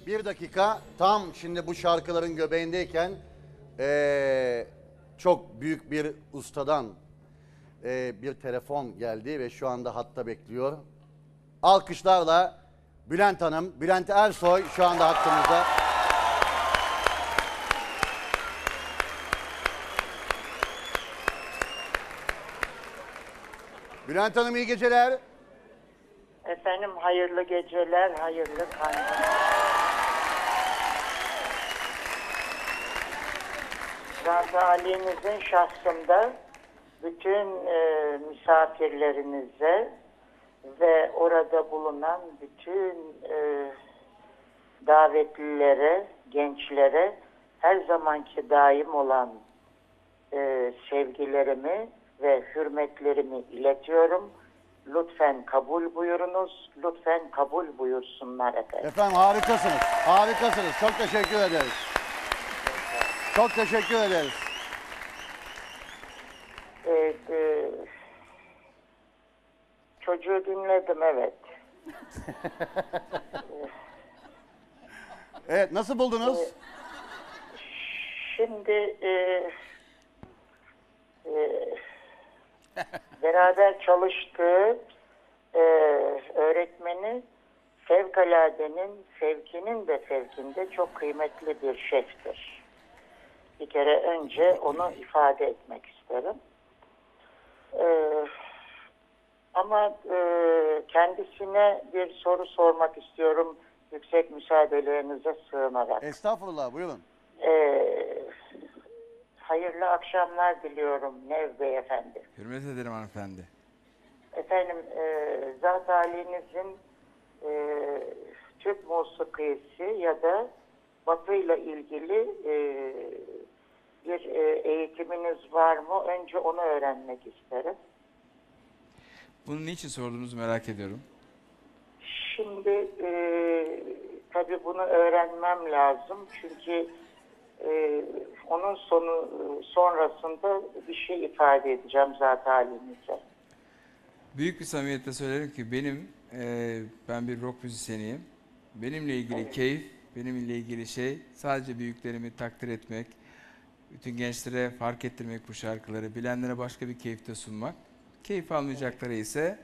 Bir dakika, tam şimdi bu şarkıların göbeğindeyken çok büyük bir ustadan bir telefon geldi ve şu anda hatta bekliyor. Alkışlarla Bülent Hanım, Bülent Ersoy şu anda hattımızda. Bülent Hanım iyi geceler. Efendim hayırlı geceler, hayırlı kandiller. Zat Ali'nizin şahsında bütün misafirlerinize ve orada bulunan bütün davetlilere, gençlere her zamanki daim olan sevgilerimi ve hürmetlerimi iletiyorum. Lütfen kabul buyurunuz, lütfen kabul buyursunlar efendim. Efendim harikasınız, harikasınız. Çok teşekkür ederiz. Çok teşekkür ederiz. Çocuğu dinledim, evet. Evet, nasıl buldunuz? Şimdi beraber çalıştığı öğretmeni fevkaladenin, fevkinin de fevkinde çok kıymetli bir şeftir. Bir kere önce onu ifade etmek isterim. Ama kendisine bir soru sormak istiyorum yüksek müsaadelerinize sığınarak. Estağfurullah, buyurun. Hayırlı akşamlar diliyorum Nev Beyefendi. Hürmet ederim hanımefendi. Efendim, Zat Ali'nizin Türk musikisi ya da Batı ile ilgili bir eğitiminiz var mı? Önce onu öğrenmek isterim. Bunu niçin sorduğunuzu merak ediyorum. Şimdi tabii bunu öğrenmem lazım. Çünkü onun sonrasında bir şey ifade edeceğim Zat Ali'nize. Büyük bir samimiyetle söylerim ki ben bir rock müzisyeniyim. Benimle ilgili keyif, benimle ilgili şey sadece büyüklerimi takdir etmek, bütün gençlere fark ettirmek bu şarkıları, bilenlere başka bir keyifte sunmak. Keyif almayacakları ise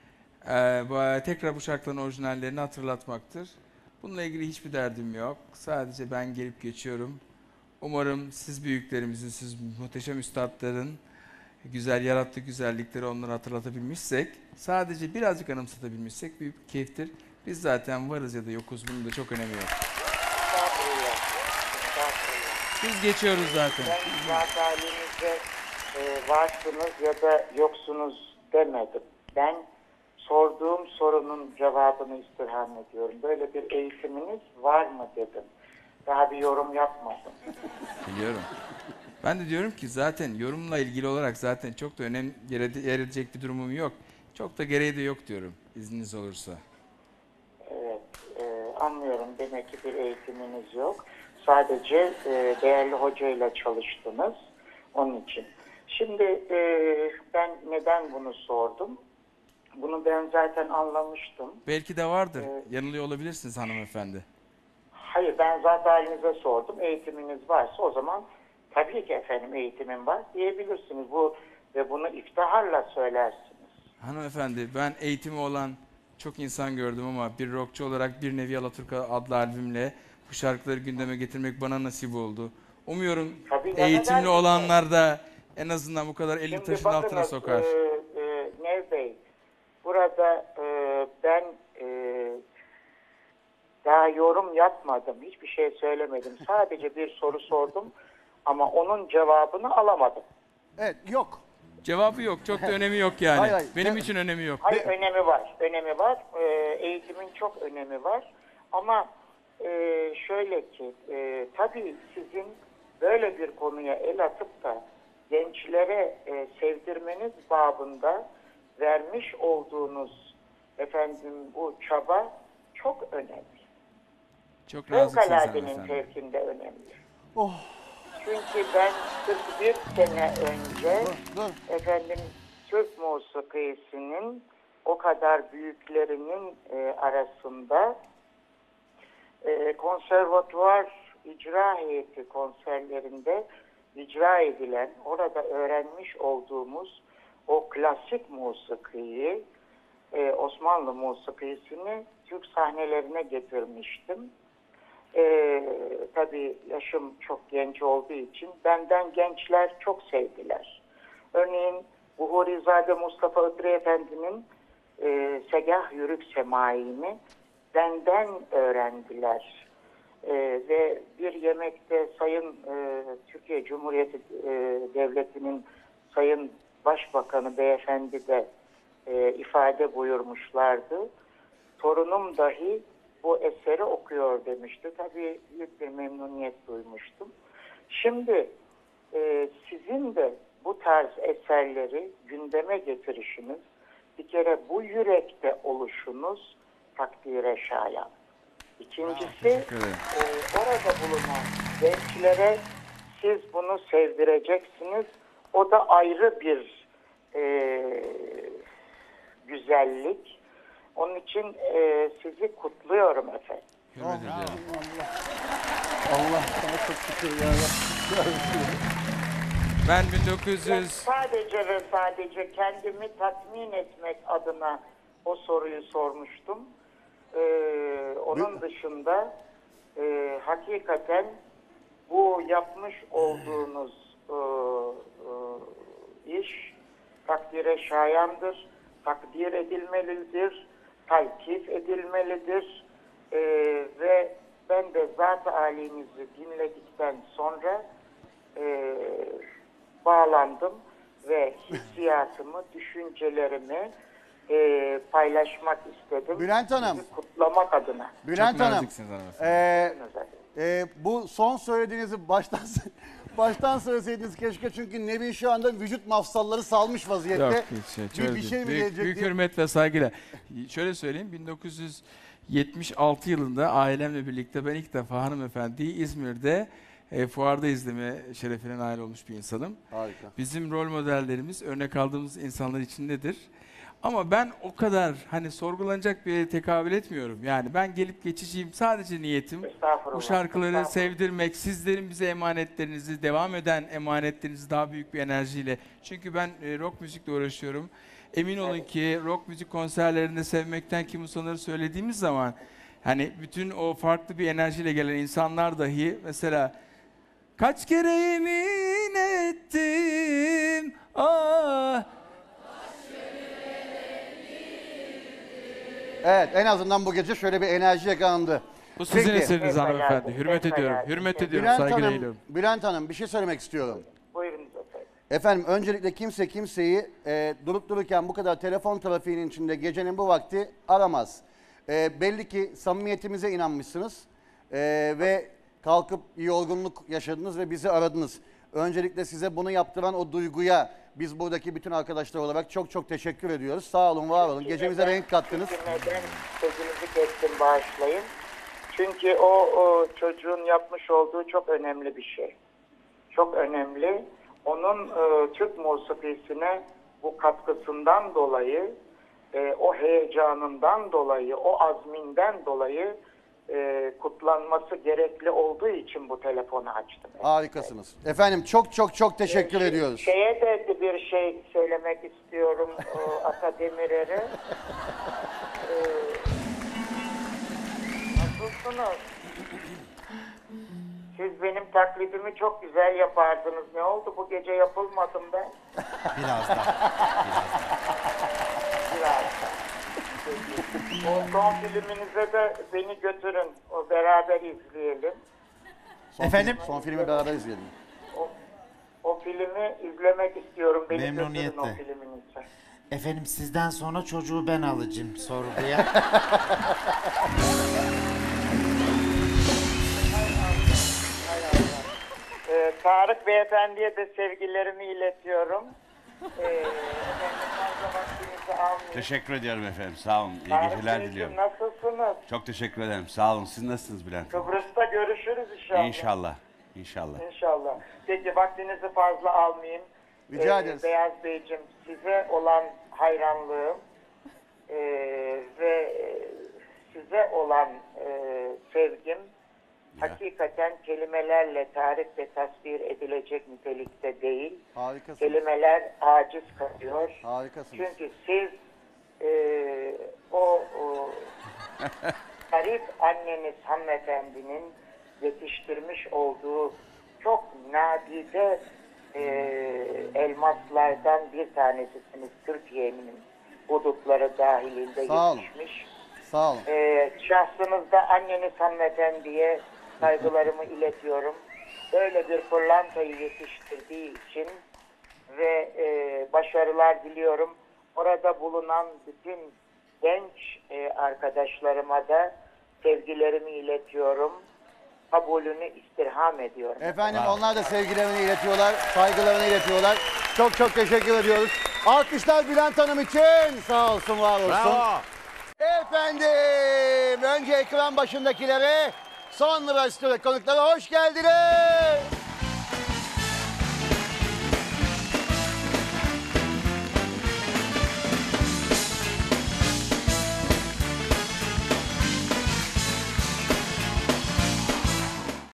tekrar bu şarkıların orijinallerini hatırlatmaktır. Bununla ilgili hiçbir derdim yok. Sadece ben gelip geçiyorum. Umarım siz büyüklerimizin, siz muhteşem üstadların güzel yarattığı güzellikleri onlara hatırlatabilmişsek, sadece birazcık anımsatabilmişsek büyük bir keyiftir. Biz zaten varız ya da yokuz, bunun da çok önemi yok. Estağfurullah. Estağfurullah. Biz geçiyoruz zaten. Ben Zat Ali'nize varsınız ya da yoksunuz demedim. Ben sorduğum sorunun cevabını istirham ediyorum. Böyle bir eğitiminiz var mı dedim. Daha bir yorum yapmadım. Biliyorum. Ben de diyorum ki zaten yorumla ilgili olarak zaten çok da önem yer edecek bir durumum yok. Çok da gereği de yok diyorum, izniniz olursa. Evet, anlıyorum. Demek ki bir eğitiminiz yok. Sadece değerli hocayla çalıştınız. Onun için. Şimdi ben neden bunu sordum? Bunu ben zaten anlamıştım. Belki de vardır. Yanılıyor olabilirsiniz hanımefendi. Hayır, ben zaten halinize sordum. Eğitiminiz varsa o zaman tabii ki efendim eğitimim var diyebilirsiniz. Ve bunu iftiharla söylersiniz. Hanımefendi, ben eğitimi olan çok insan gördüm ama bir rockçu olarak Bir Nevi Alaturka adlı albümle bu şarkıları gündeme getirmek bana nasip oldu. Umuyorum eğitimli olanlar da en azından bu kadar elini taşın altına sokar. Nev Bey, burada ben daha yorum yapmadım, hiçbir şey söylemedim. Sadece bir soru sordum ama onun cevabını alamadım. Evet, yok. Cevabı yok, çok da önemi yok yani. Hayır, hayır. Benim için önemi yok. Hayır, önemi var, önemi var. Eğitimin çok önemi var. Ama şöyle ki, tabii sizin böyle bir konuya el atıp da gençlere sevdirmeniz babında vermiş olduğunuz efendim bu çaba çok önemli. Çok naziksiniz Fevkaladenin hanımefendi. fevkinde önemli. Oh. Çünkü ben 41 sene önce Dur. efendim Türk musikisinin o kadar büyüklerinin arasında Konservatuvar icra heyeti konserlerinde icra edilen, orada öğrenmiş olduğumuz o klasik musikiyi, Osmanlı musikisini Türk sahnelerine getirmiştim. Tabii yaşım çok genç olduğu için benden gençler çok sevdiler. Örneğin Buhurizade Mustafa Ödri Efendi'nin Segah Yürük Semai'ni benden öğrendiler. Ve bir yemekte Sayın Türkiye Cumhuriyeti Devleti'nin Sayın Başbakanı Beyefendi de ifade buyurmuşlardı. Torunum dahi bu eseri okuyor demişti. Tabii büyük bir memnuniyet duymuştum. Şimdi sizin de bu tarz eserleri gündeme getirişiniz, bir kere bu yürekte oluşunuz takdire şayan. İkincisi, orada bulunan gençlere siz bunu sevdireceksiniz. O da ayrı bir güzellik. Onun için sizi kutluyorum efendim. Hürmet ediyorum. Allah sana çok şükür ya. Ben 1900 Sadece ve sadece kendimi tatmin etmek adına o soruyu sormuştum. Onun dışında hakikaten bu yapmış olduğunuz iş takdire şayandır, takdir edilmelidir, taltif edilmelidir ve ben de zat-ı halinizi dinledikten sonra bağlandım ve hissiyatımı, düşüncelerimi paylaşmak istedim. Bülent Hanım. Sizi kutlamak adına. Bülent Çok Hanım, naziksiniz hanımefendi. bu son söylediğinizi baştan söyleseydiniz keşke, çünkü Nevin şu anda vücut mafsalları salmış vaziyette. Yok hiç şey. Bir şey mi büyük, gelecek büyük diye. hürmet ve saygıyla. Şöyle söyleyeyim, 1976 yılında ailemle birlikte ben ilk defa hanımefendiyi İzmir'de fuarda izleme şerefine nail olmuş bir insanım. Harika. Bizim rol modellerimiz, örnek aldığımız insanlar içindedir. Ama ben o kadar hani sorgulanacak bir yere tekabül etmiyorum. Yani ben gelip geçiciyim. Sadece niyetim bu şarkıları sevdirmek, sizlerin bize emanetlerinizi, devam eden emanetlerinizi daha büyük bir enerjiyle. Çünkü ben rock müzikle uğraşıyorum. Emin olun ki rock müzik konserlerinde sevmekten kim usanır söylediğimiz zaman hani bütün o farklı bir enerjiyle gelen insanlar dahi mesela kaç kere yemin ettim ah. Evet, en azından bu gece şöyle bir enerji yakalandı. Bu sizin Peki. eseriniz hanımefendi. Pekala, Hürmet pekala. ediyorum. Hürmet ediyorum. Bülent Saygıyla Hanım, eğiliyorum. Bülent Hanım bir şey söylemek istiyorum. Buyurunuz efendim. Efendim öncelikle kimse kimseyi durup dururken bu kadar telefon trafiğinin içinde gecenin bu vakti aramaz. Belli ki samimiyetimize inanmışsınız ve kalkıp yorgunluk yaşadınız ve bizi aradınız. Öncelikle size bunu yaptıran o duyguya biz buradaki bütün arkadaşlar olarak çok çok teşekkür ediyoruz. Sağ olun, var olun. Gecemize renk kattınız. Neden sözünüzü kestim, bağışlayın. Çünkü o çocuğun yapmış olduğu çok önemli bir şey. Çok önemli. Onun Türk musikisine bu katkısından dolayı, o heyecanından dolayı, o azminden dolayı kutlanması gerekli olduğu için bu telefonu açtım. Harikasınız. Efendim çok çok çok teşekkür ediyoruz. Şeye de bir şey söylemek istiyorum Ata Demirer'e. Nasılsınız? Siz benim taklidimi çok güzel yapardınız. Ne oldu? Bu gece yapılmadım ben. Birazdan. Biraz. O son filminize de beni götürün. O beraber izleyelim. Efendim? Son filmi beraber izleyelim. O filmi izlemek istiyorum. Beni götürün o Memnuniyetle. filminize. Efendim sizden sonra çocuğu ben alacağım sorguya. Tarık Beyefendi'ye de sevgilerimi iletiyorum. Efendim fazla vaktinizi almayayım. Teşekkür ediyorum efendim. Sağ olun. İyi Tarık geceler Beyciğim, diliyorum. nasılsınız? Çok teşekkür ederim. Sağ olun. Siz nasılsınız Bülent Hanım? Kıbrıs'ta görüşürüz inşallah. İnşallah. İnşallah. İnşallah. Peki vaktinizi fazla almayayım. Rica ederiz. Beyaz Beyciğim, size olan hayranlığım ve size olan sevgim hakikaten kelimelerle tarif ve tasvir edilecek nitelikte değil. Harikasınız. Kelimeler aciz kalıyor. Harikasınız. Çünkü siz o garip anneniz hanımefendinin yetiştirmiş olduğu çok nadide elmaslardan bir tanesisiniz. Türkiye'nin hudutları dahilinde Sağ olun. yetişmiş. Sağ olun. Şahsınızda anneniz hanımefendiye saygılarımı iletiyorum. Böyle bir pırlantayı yetiştirdiği için ve başarılar diliyorum. Orada bulunan bütün genç arkadaşlarıma da sevgilerimi iletiyorum. Kabulünü istirham ediyorum. Efendim onlar da sevgilerini iletiyorlar, saygılarını iletiyorlar. Çok çok teşekkür ediyoruz. Alkışlar Bülent Hanım için. Sağ olsun, var olsun. Bravo. Efendim, önce ekran başındakilere, sonra stüdyo konuklara hoş geldiniz.